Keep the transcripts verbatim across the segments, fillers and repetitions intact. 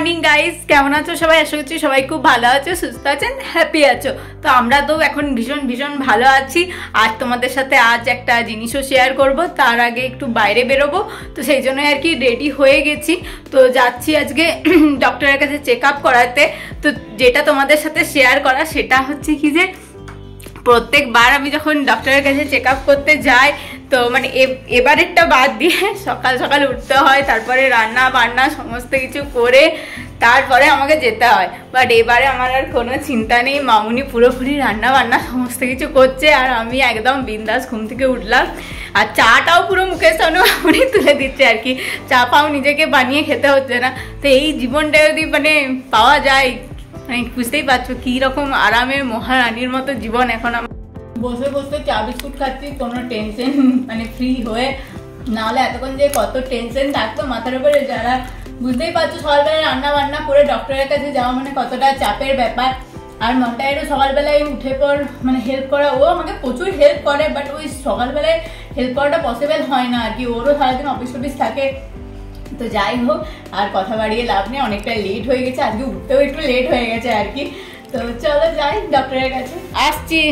Morning guys, কেমন আছো সবাই? আশা করছি সবাই খুব ভালো আছো, সুস্থ আছেন, হ্যাপি আছো। তো আমরা তো এখন ভীষণ ভীষণ ভালো আছি। আর তোমাদের সাথে আজ একটা জিনিসও শেয়ার করব, তার আগে একটু বাইরে বেরোবো, তো সেই জন্য আর কি রেডি হয়ে গেছি। তো যাচ্ছি আজকে ডক্টরের কাছে চেক আপ করাতে। তো যেটা তোমাদের সাথে শেয়ার করা সেটা হচ্ছে কি যে প্রত্যেকবার আমি যখন ডক্টরের কাছে চেক আপ করতে যাই, তো মানে এবারেরটা বাদ দিয়ে সকাল সকাল উঠতে হয়, তারপরে রান্না বান্না সমস্ত কিছু করে তারপরে আমাকে যেতে হয়। বাট এবারে আমার আর কোনো চিন্তা নেই, মামুনি পুরোপুরি রান্না বান্না সমস্ত কিছু করছে আর আমি একদম বিন্দাস ঘুম থেকে উঠলাম। আর চাটাও পুরো মুখের সামনে মামুনি তুলে দিচ্ছে আর কি, চা পাও নিজেকে বানিয়ে খেতে হচ্ছে না। তো এই জীবনটা যদি মানে পাওয়া যায়, মানে বুঝতেই পারছো কি রকম আরামের মহারানীর মতো জীবন এখন। আমার বসে বসে চা বিস্কুট খাচ্ছি কোনো টেনশন মানে ফ্রি হয়ে, নাহলে এতক্ষণ যে কত টেনশন থাকতো মাথার উপরে। যারা বুঝতেই পারছো সকালবেলায় রান্না বান্না করে ডক্টরের কাছে যাওয়া মানে কতটা চাপের ব্যাপার। আর মনটাইরও সকালবেলায় উঠে পর মানে হেল্প করা, ও আমাকে প্রচুর হেল্প করে, বাট ওই সকালবেলায় হেল্প করাটা পসিবল হয় না আর কি, ওরও সারাদিন অফিস টফিস থাকে। তো যাই হোক, আর কথা বাড়িয়ে লাভ নেই, অনেকটা লেট হয়ে গেছে, আজকে উঠতেও একটু লেট হয়ে গেছে আর কি। তো চলো যাই ডক্টরের কাছে, আসছি।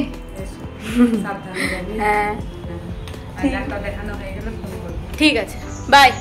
হ্যাঁ ঠিক আছে, বাই।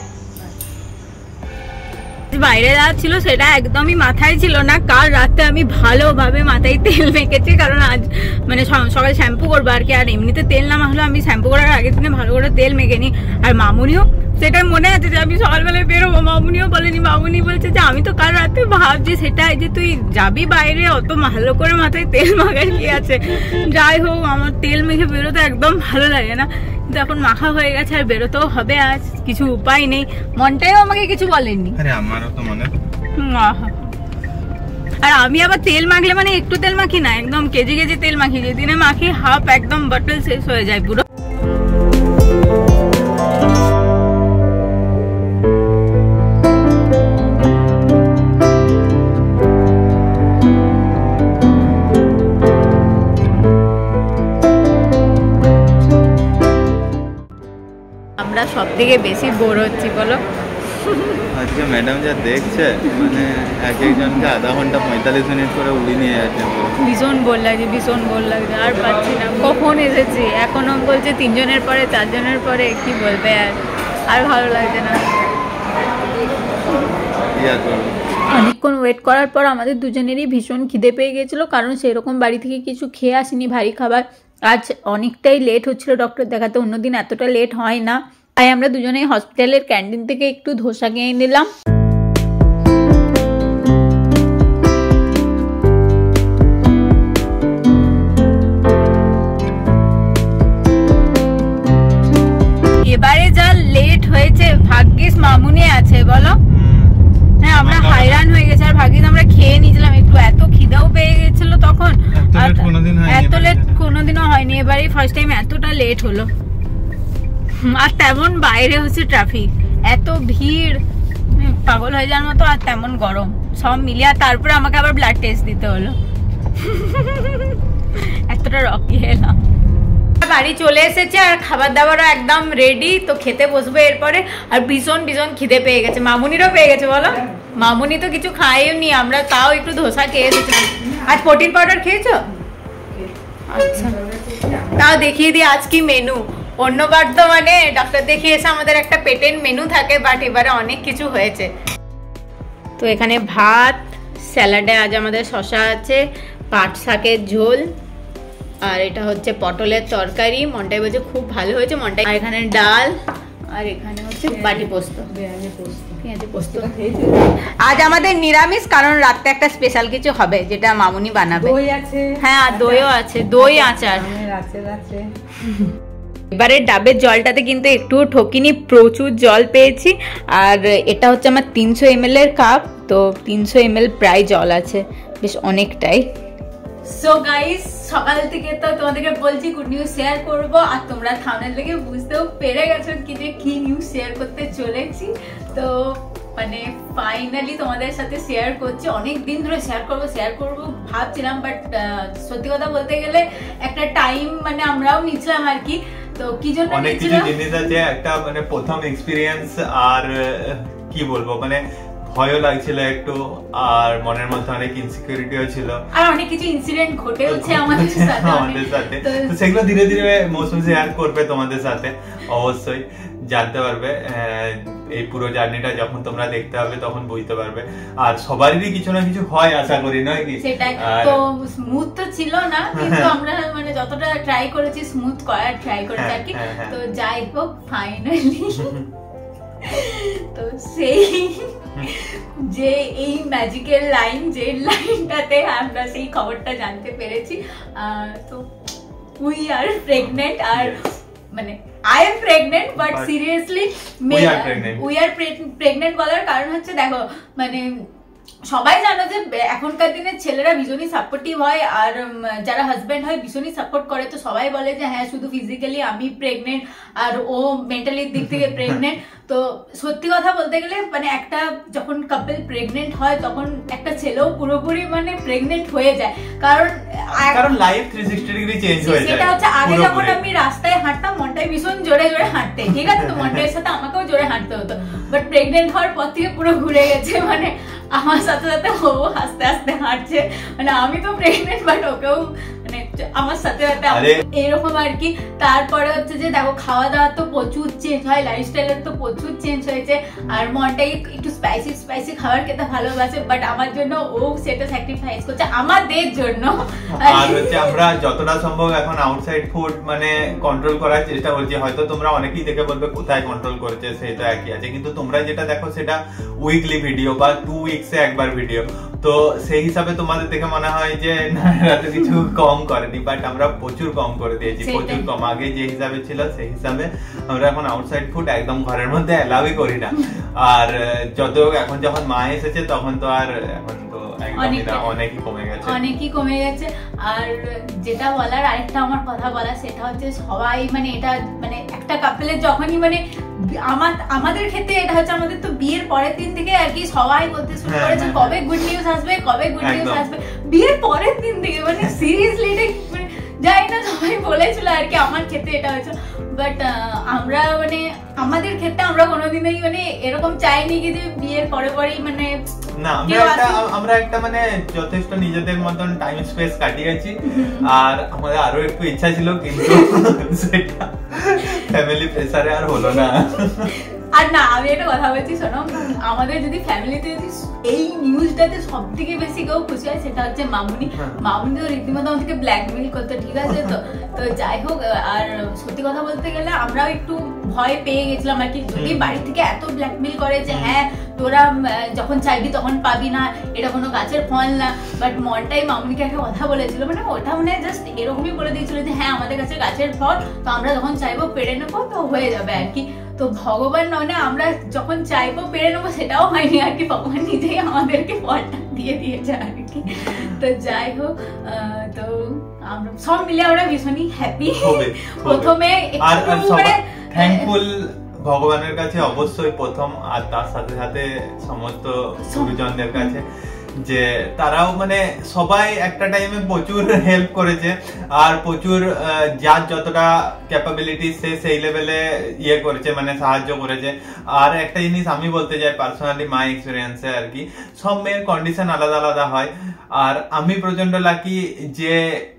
বাইরে যাওয়া ছিল সেটা একদমই মাথায় ছিল না। কাল রাতে আমি ভালোভাবে মাথায় তেল মেখেছি, কারণ আজ মানে সকালে শ্যাম্পু করবো আর কি। আর এমনিতে তেল না মাখলে আমি শ্যাম্পু করার আগের দিনে ভালো করে তেল মেখে নিই। আর মামুনিও সেটা মনে আছে যে আমি সকালবেলায় বেরোবো, মামুনিও বলেনি, মামুনি বলছে যে আমি তো কাল রাতে ভাবছি সেটাই যে তুই যাবি বাইরে, অত ভালো করে মাথায় তেল মাখার কি আছে। যাই হোক, আমার তেল মেখে বেরোতে একদম ভালো লাগে না, কিন্তু এখন মাখা হয়ে গেছে আর বেরোতেও হবে, আজ কিছু উপায় নেই। মনটাও আমাকে কিছু বলেনি। আর আমি আবার তেল মাখলে মানে একটু তেল মাখি না, একদম কেজি কেজি তেল মাখি, যেদিনে মাখি হাফ একদম বটল শেষ হয়ে যায় পুরো। আমরা সব থেকে বেশি বোর হচ্ছি বলো। আজকে ম্যাডাম যা দেখছে মানে এক একজনকে আধা ঘন্টা পঁয়তাল্লিশ মিনিট করে উড়ি নিয়ে যাচ্ছে। ভীষণ বোর লাগছে, ভীষণ বোর লাগছে, আর পাচ্ছি না। কখন এসেছি, এখনো বলছে তিনজনের পরে চারজনের পরে, কি বলবে আর আর ভালো লাগছে না। অনেকক্ষণ ওয়েট করার পর আমাদের দুজনেরই ভীষণ খিদে পেয়ে গেছিলো, কারণ সেরকম বাড়ি থেকে কিছু খেয়ে আসিনি ভারী খাবার। আজ অনেকটাই লেট হচ্ছিল ডক্টর দেখাতে, অন্যদিন এতটা লেট হয় না। তাই আমরা দুজনেই হসপিটালের ক্যান্টিন থেকে একটু ধোসা কিনে নিলাম। এবারে যা লেট হয়েছে, ভাগ্যিস মামুনি আছে বলো। হ্যাঁ, আমরা হায়রান হয়ে গেছি। আর ভাগ্যিস আমরা খেয়ে নিয়েছিলাম একটু, এত খিদাও পেয়ে গেছিল তখন। এত লেট কোনোদিনও হয়নি, এবারে ফার্স্ট টাইম এতটা লেট হলো। আর তেমন বাইরে হচ্ছে ট্রাফিক, এত ভিড়, পাগল হয়ে যাওয়ার মতো, আর তেমন গরম, সব মিলিয়ে। তারপরে আমাকে আবার ব্লাড টেস্ট দিতে হলো, এতটা রকি এলাম। বাড়ি চলে এসেছে আর খাবার দাবারও একদম রেডি, তো খেতে বসবো এরপরে। আর ভীষণ ভীষণ খিদে পেয়ে গেছে, মামুনিরও পেয়ে গেছে বলো। মামুনি তো কিছু খাইনি, আমরা তাও একটু ধোসা খেয়ে এসেছিলাম। আজ প্রোটিন পাউডার খেয়েছো? আচ্ছা, তাও দেখিয়ে দিই আজ কি মেনু। অন্যবার তো মানে ডক্টর দেখিয়ে এসে আমাদের একটা পেটেন্ট মেনু থাকে, বাট এবারে অনেক কিছু হয়েছে। তো এখানে ভাত, স্যালাডে আজ আমাদের শসা আছে, পাট শাকের ঝোল, আর এটা হচ্ছে পটলের তরকারি। মনটাই বলছে খুব ভালো হয়েছে মনটাই। আর এখানে ডাল, আর এখানে হচ্ছে বাটি পোস্ত, পেঁয়াজি পোস্ত। আজ আমাদের নিরামিষ, কারণ রাতে একটা স্পেশাল কিছু হবে যেটা মামুনি বানাবে। দই আছে, হ্যাঁ, আর দইও আছে, দই আচার আছে। এবারে ডাবের জলটাতে কিন্তু একটু ঠকিনি, প্রচুর জল পেয়েছি। আর এটা হচ্ছে আমার তিনশো এম এল এর কাপ, তো তিনশো এম এল প্রায় জল আছে, বেশ অনেকটাই। সো গাইস, সকাল থেকে তো তোমাদেরকে বলছি গুড নিউজ শেয়ার করব, আর তোমরা থাম্বনেল দেখে বুঝতেও পেরে গেছো কি যে কি নিউজ শেয়ার করতে চলেছি। তো মানে ফাইনালি তোমাদের সাথে শেয়ার করছি, অনেক দিন ধরে শেয়ার করব শেয়ার করব ভাবছিলাম, বাট সত্যি কথা বলতে গেলে একটা টাইম মানে আমরাও নিচ্ছিলাম আর কি। তো কি জন্য অনেক কিছু জিনিস আছে, একটা মানে প্রথম এক্সপেরিয়েন্স, আর কি বলবো মানে ভয়ও লাগছিল একটু, আর মনের মধ্যে অনেক ইনসিকিউরিটিও ছিল, আর অনেক কিছু ইনসিডেন্ট ঘটেছে আমাদের সাথে আমাদের সাথে। তো সেগুলো ধীরে ধীরে মৌসুম শেয়ার করবে তোমাদের সাথে, অবশ্যই জানতে পারবে। এই পুরো জার্নিটা যখন তোমরা দেখতে হবে তখন বুঝতে পারবে। আর সবারই কিছু না কিছু হয় আশা করি, নয় কি? সেটাই তো, স্মুথ তো ছিল না, কিন্তু আমরা মানে যতটা ট্রাই করেছি স্মুথ করার ট্রাই করেছি আর কি। তো যাই হোক ফাইনালি তো সেই যে এই ম্যাজিক্যাল লাইন, যে লাইনটাতে আমরা সেই খবরটা জানতে পেরেছি, তো উই আর প্রেগনেন্ট। আর মানে I am pregnant, but seriously we are pregnant. we are pregnant বলার কারণ হচ্ছে, দেখো মানে সবাই জানো যে এখনকার দিনে ছেলেরা ভীষণই সাপোর্টিভ হয়, আর যারা হাজবেন্ড হয় ভীষণই সাপোর্ট করে। তো সবাই বলে যে হ্যাঁ শুধু ফিজিক্যালি আমি প্রেগনেন্ট আর ও মেন্টালির দিক থেকে প্রেগনেন্ট। তো সত্যি কথা বলতে গেলে মানে একটা যখন কাপল প্রেগনেন্ট হয় তখন একটা ছেলেও পুরোপুরি মানে প্রেগনেন্ট হয়ে যায়, কারণ কারণ life three sixty degree change হয়ে যায়। সেটা হচ্ছে আগে যখন আমি রাস্তায় হাঁটতাম মনটাই ভীষণ জোরে জোরে হাঁটতে, ঠিক আছে, তো মনটার সাথে আমাকেও জোরে হাঁটতে হতো, বাট প্রেগনেন্ট হওয়ার পর থেকে পুরো ঘুরে গেছে। মানে আমার সাথে সাথে ও আস্তে আস্তে হাঁটছে, মানে আমি তো প্রেগনেন্ট বাট ওকেও মানে আমার সাথে সাথে এরকম আর কি। তারপরে হচ্ছে যে দেখো খাওয়া দাওয়া তো প্রচুর চেঞ্জ হয়, লাইফস্টাইলের তো প্রচুর চেঞ্জ হয়েছে, আর মনটাই একটু স্পাইসি স্পাইসি খাবার খেতে ভালোবাসে, বাট আমার জন্য ও সেটা স্যাক্রিফাইস করছে আমাদের জন্য। আর হচ্ছে আমরা যতটা সম্ভব এখন আউটসাইড ফুড মানে কন্ট্রোল করার চেষ্টা করছি। হয়তো তোমরা অনেকেই দেখে বলবে কোথায় কন্ট্রোল করছে, সেটা একই আছে, কিন্তু তোমরা যেটা দেখো সেটা উইকলি ভিডিও বা টু উইকসে একবার ভিডিও। তো সেই হিসাবে তোমাদের দেখে মনে হয় যে না এরা তো কিছু কম করেনি, বাট আমরা প্রচুর কম করে দিয়েছি, প্রচুর কম। আগে যে হিসাবে ছিল সেই হিসাবে আমরা এখন আউটসাইড ফুড একদম ঘরের মধ্যে অ্যালাউই করি না। আর যত এখন যখন মা এসেছে তখন তো আর এখন তো অনেকই কমে গেছে, অনেকই কমে গেছে। আর যেটা বলার আরেকটা আমার কথা বলা সেটা হচ্ছে সবাই মানে এটা মানে একটা কাপলের যখনই মানে আমার আমাদের ক্ষেত্রে এটা হচ্ছে আমাদের তো বিয়ের পরের দিন থেকে আর কি সবাই বলতে শুরু করেছে কবে গুড নিউজ আসবে, কবে গুড নিউজ আসবে, বিয়ের পরের দিন থেকে। মানে সিরিয়াসলি এটা যাই না সবাই বলেছিল আর কি, আমার ক্ষেত্রে এটা হয়েছে, বাট আমরা মানে আমাদের ক্ষেত্রে আমরা কোনোদিনই মানে এরকম চাইনি কি যে বিয়ের পরে পরেই মানে না, আমরা একটা আমরা একটা মানে যথেষ্ট নিজেদের মতন টাইম স্পেস কাটিয়েছি। আর আমাদের আরো একটু ইচ্ছা ছিল, কিন্তু সেটা ফ্যামিলি প্রেসারে আর হলো না। আর না আমি একটা কথা বলছি শোনো, আমাদের যদি ফ্যামিলিতে যদি এই নিউজটাতে সব থেকে বেশি কেউ খুশি হয় সেটা হচ্ছে মামুনি। মামুনি তো রীতিমতো আমাদেরকে ব্ল্যাকমেল করতো, ঠিক আছে, তো তো যাই হোক। আর সত্যি কথা বলতে গেলে আমরাও একটু ভয় পেয়ে গেছিলাম আর কি, যদি বাড়ি থেকে এত ব্ল্যাকমেল করে যে হ্যাঁ তোরা যখন চাইবি তখন পাবি না, এটা কোনো গাছের ফল না। বাট মনটাই মামুনিকে একটা কথা বলেছিল, মানে ওটা মানে জাস্ট এরকমই বলে দিয়েছিল যে হ্যাঁ আমাদের কাছে গাছের ফল, তো আমরা যখন চাইবো পেড়ে নেবো তো হয়ে যাবে আর কি। তো ভগবান নয় না, আমরা যখন চাইবো পেড়ে নেবো সেটাও হয়নি আর কি, ভগবান নিজেই আমাদেরকে ফলটা দিয়ে দিয়েছে আর কি। তো যাই হোক, তো আমরা সব মিলে আমরা ভীষণই হ্যাপি। প্রথমে একটু মানে থ্যাঙ্কফুল ভগবানের কাছে অবশ্যই প্রথম, আর তার সাথে সাথে সমস্ত গুরুজনদের কাছে যে তারাও মানে সবাই একটা টাইমে প্রচুর হেল্প করেছে, আর প্রচুর যার যতটা ক্যাপাবিলিটি সে সেই লেভেলে ইয়ে করেছে, মানে সাহায্য করেছে। আর একটা জিনিস আমি বলতে চাই পার্সোনালি মাই এক্সপিরিয়েন্সে আর কি, সব মেয়ের কন্ডিশন আলাদা আলাদা হয়। আর আমি প্রচন্ড লাকি যে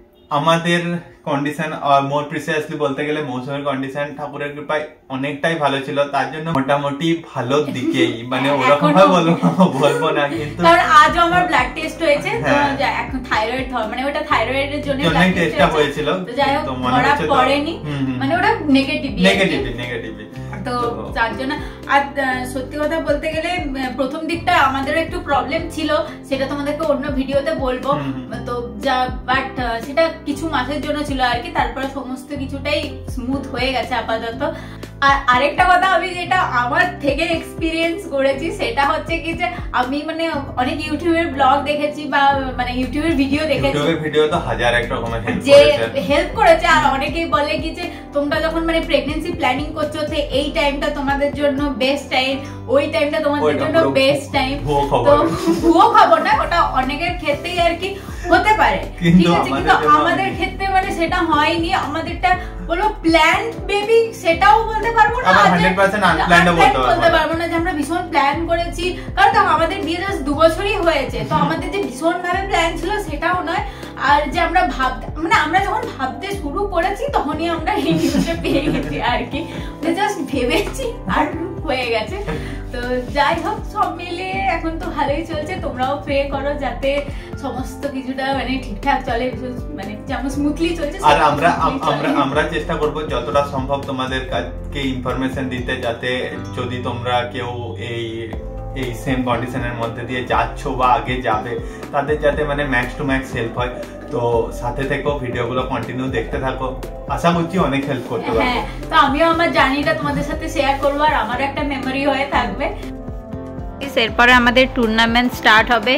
আমাদের কন্ডিশন, আর মোর প্রিসিয়াসলি বলতে গেলে মৌসুমের কন্ডিশন ঠাকুরের কৃপায় অনেকটাই ভালো ছিল, তার জন্য মোটামুটি ভালো দিকেই, মানে ওরকম ভাবে বলবো না, কিন্তু কারণ আজ আমার ব্লাড টেস্ট হয়েছে, তো এখন থাইরয়েড মানে ওটা থাইরয়েডের জন্য ব্লাড টেস্টটা হয়েছিল, তো যাই হোক ধরা পড়েনি, মানে ওটা নেগেটিভ নেগেটিভ নেগেটিভ তো যার জন্য। আর সত্যি কথা বলতে গেলে প্রথম দিকটা আমাদের একটু প্রবলেম ছিল, সেটা তোমাদেরকে অন্য ভিডিওতে বলবো, তো যা বাট সেটা কিছু মাসের জন্য ছিল আর কি, তারপরে সমস্ত কিছুটাই স্মুথ হয়ে গেছে আপাতত। আর আরেকটা কথা আমি যেটা আমার থেকে এক্সপিরিয়েন্স করেছি সেটা হচ্ছে কি যে আমি মানে অনেক ইউটিউবের ব্লগ দেখেছি বা মানে ইউটিউবের ভিডিও দেখেছি, ইউটিউবের ভিডিও তো হাজার এক রকমের হেল্প যে হেল্প করেছে। আর অনেকেই বলে কি যে তোমরা যখন মানে প্রেগন্যান্সি প্ল্যানিং করছো তো এই টাইমটা তোমাদের জন্য বেস্ট টাইম, ওই টাইমটা তোমাদের জন্য বেস্ট টাইম। তো ভুয়ো খবর না, ওটা অনেকের ক্ষেত্রেই আর কি হতে পারে, কিন্তু ঠিক আছে, কিন্তু আমাদের জন্য আমাদের হয়নি। ক্ষেত্রে মানে সেটা হয়নি। আমাদেরটা বলো প্ল্যান বেবি, সেটাও বলতে পারবো না, আবার আর যে- হান্ড্রেড পার্সেন্ট আনপ্ল্যান্ডও বলতে পারবো বলতে না। পারবো না যে আমরা ভীষণ প্ল্যান করেছি, কারণ দেখো আমাদের বিয়ে জাস্ট দু বছরই হয়েছে, তো আমাদের যে ভীষণ ভাবে প্ল্যান ছিল সেটাও নয়। আর যে আমরা ভাবতে মানে আমরা যখন ভাবতে শুরু করেছি তখনই আমরা এই নিউজটা পেয়ে গেছি আর কি, জাস্ট ভেবেছি আর হয়ে গেছে। তো যাই হোক, সব মিলিয়ে এখন তো ভালোই চলছে। তোমরাও প্রে করো যাতে সমস্ত কিছুটা মানে ঠিকঠাক চলে, মানে যেমন স্মুথলি চলছে। আর আমরা আমরা আমরা চেষ্টা করব যতটা সম্ভব তোমাদের কাছে ইনফরমেশন দিতে, যাতে যদি তোমরা কেউ এই এই সেম কন্ডিশনের মধ্যে দিয়ে যাচ্ছ বা আগে যাবে, তাদের যাতে মানে ম্যাক্স টু ম্যাক্স হেল্প হয়। তো সাথে থেকেও ভিডিওগুলো কন্টিনিউ দেখতে থাকো, আশা করছি অনেক হেল্প করতে পারবো। হ্যাঁ, তো আমিও আমার জার্নিটা তোমাদের সাথে শেয়ার করবো, আর আমার একটা মেমোরি হয়ে থাকবে। এরপরে আমাদের টুর্নামেন্ট স্টার্ট হবে।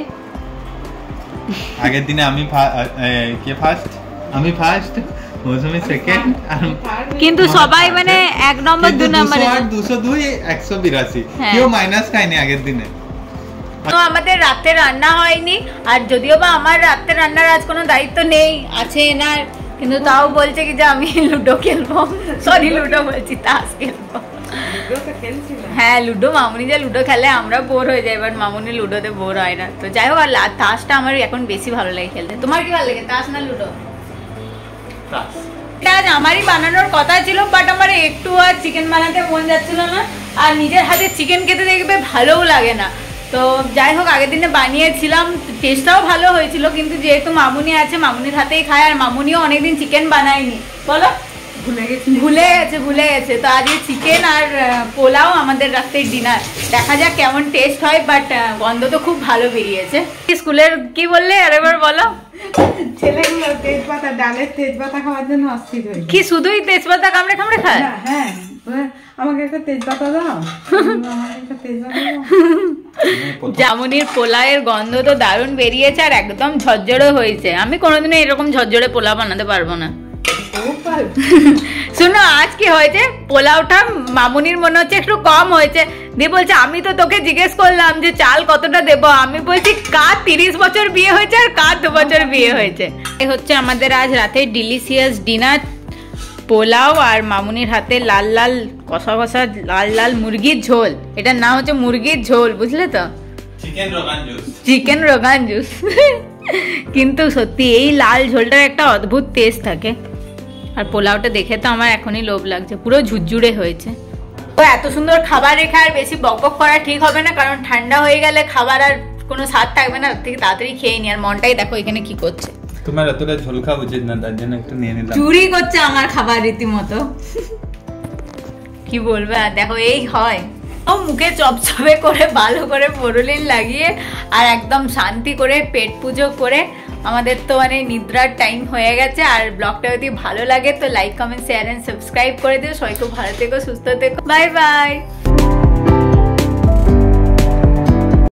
আগের দিনে আমি কে ফার্স্ট, আমি ফার্স্ট, মৌসুমি সেকেন্ড, আর কিন্তু সবাই মানে এক নম্বর দু নম্বরে। দুশো দুই একশো বিরাশি, হ্যাঁ। কেউ মাইনাস খায়নি আগের দিনে। তো আমাদের রাতে রান্না হয়নি, আর যদিও বা আমার রাতে রান্নার আজ কোনো দায়িত্ব নেই, আছে এনার, কিন্তু তাও বলছে কি যে আমি লুডো খেলবো, সরি লুডো বলছি, তাস খেলবো। হ্যাঁ লুডো, মামুনি যে লুডো খেলে আমরা বোর হয়ে যাই, বাট মামুনি লুডোতে বোর হয় না। তো যাই হোক, আর তাসটা আমার এখন বেশি ভালো লাগে খেলতে। তোমার কি ভালো লাগে, তাস না লুডো? এটা আজ আমারই বানানোর কথা ছিল, বাট আমার একটু আর চিকেন বানাতে মন যাচ্ছিল না, আর নিজের হাতে চিকেন খেতে দেখবে ভালোও লাগে না। তো যাই হোক, আগের দিনে বানিয়েছিলাম, টেস্টটাও ভালো হয়েছিল, কিন্তু যেহেতু মামুনি আছে, মামুনির হাতেই খায়, আর মামুনিও অনেকদিন চিকেন বানায়নি, বলো ভুলে গেছে ভুলে গেছে ভুলে গেছে তো আজকে চিকেন আর পোলাও আমাদের রাত্রের ডিনার। দেখা যাক কেমন টেস্ট হয়, বাট গন্ধ তো খুব ভালো বেরিয়েছে। স্কুলের কি বললে আরেকবার বলো? ছেলেগুলো তেজপাতা, ডালের তেজপাতা খাওয়ার জন্য অস্থির হয়ে কি শুধুই তেজপাতা কামড়ে কামড়ে খায়? হ্যাঁ, আমাকে একটা তেজপাতা দাও, আমাকে একটা তেজপাতা দাও। জামুনির পোলাওয়ের গন্ধ তো দারুণ বেরিয়েছে, আর একদম ঝরঝরে হয়েছে। আমি কোনোদিনও এরকম ঝরঝরে পোলাও বানাতে পারবো না। শুনো, আজ কি হয়েছে, পোলাওটা মামুনির মনে হচ্ছে একটু কম হয়েছে, দিয়ে বলছে আমি তো তোকে জিজ্ঞেস করলাম যে চাল কতটা দেবো, আমি বলছি কার তিরিশ বছর বিয়ে হয়েছে আর কার দু বছর বিয়ে হয়েছে। এই হচ্ছে আমাদের আজ রাতে ডিলিশিয়াস ডিনার, পোলাও আর মামুনির হাতে লাল লাল কষা কষা লাল লাল মুরগির ঝোল। এটার নাম হচ্ছে মুরগির ঝোল, বুঝলে তো, চিকেন রোগান জুস। চিকেন রোগান জুস। কিন্তু সত্যি এই লাল ঝোলটার একটা অদ্ভুত টেস্ট থাকে। আর পোলাওটা দেখে তো আমার এখনই লোভ লাগছে, পুরো ঝুরঝুরে হয়েছে। তো এত সুন্দর খাবার রেখে আর বেশি বকবক করা ঠিক হবে না, কারণ ঠান্ডা হয়ে গেলে খাবার আর কোনো স্বাদ থাকবে না। থেকে তাড়াতাড়ি খেয়ে নি, আর মনটাই দেখো এখানে কি করছে, তোমার এতটা ঝোল খাওয়া উচিত না, তার জন্য একটু নিয়ে নিলাম। চুরি করছে আমার খাবার রীতিমতো। কি বলবে, আর দেখো এই হয়। ও মুখে চপচপে করে ভালো করে পরলিন লাগিয়ে আর একদম শান্তি করে পেট পুজো করে আমাদের তো মানে নিদ্রার টাইম হয়ে গেছে। আর ব্লগটা যদি ভালো লাগে তো like comment share and subscribe করে দিও। সবাই খুব ভালো থেকো, সুস্থ থেকো, বাই বাই।